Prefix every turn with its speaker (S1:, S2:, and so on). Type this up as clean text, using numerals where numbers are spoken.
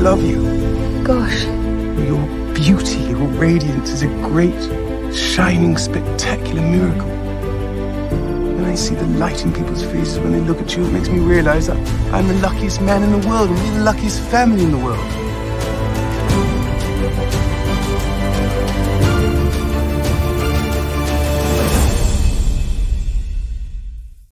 S1: love you.
S2: Gosh.
S1: Your beauty, your radiance is a great, shining, spectacular miracle. When I see the light in people's faces when they look at you, it makes me realize that I'm the luckiest man in the world and we're the luckiest family in the world.